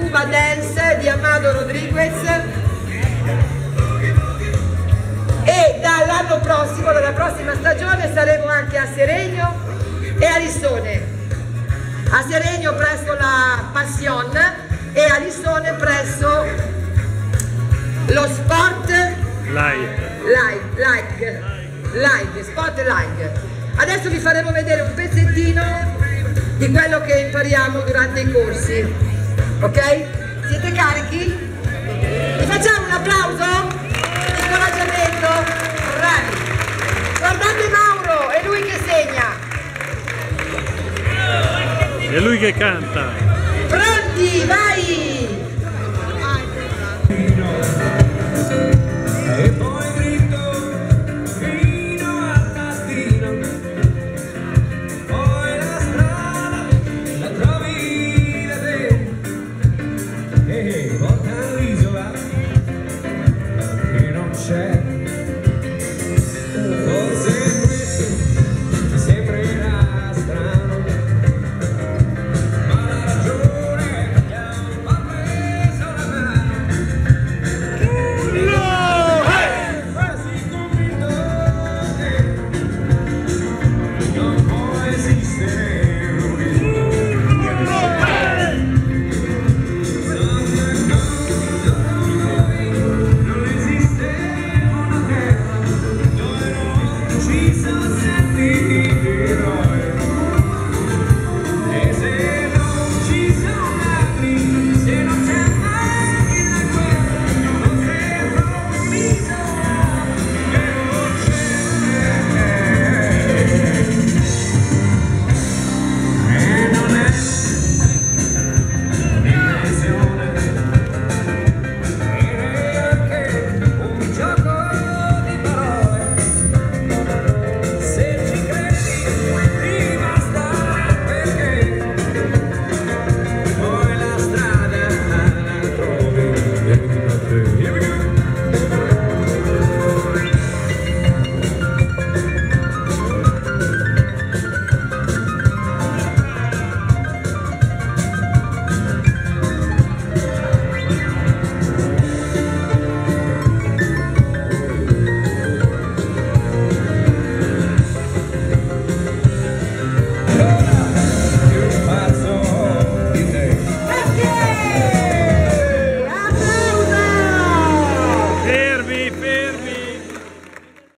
Cuba Dance di Amado Rodriguez, e dall'anno prossimo, dalla prossima stagione, saremo anche a Seregno e a Lissone. A Seregno presso la Passion e a Lissone presso lo Sport Sport Live. Adesso vi faremo vedere un pezzettino di quello che impariamo durante i corsi, ok? Siete carichi? Vi facciamo un applauso? Incoraggiamento? Bravi! Guardate Mauro, è lui che segna! È lui che canta! Pronti, vai!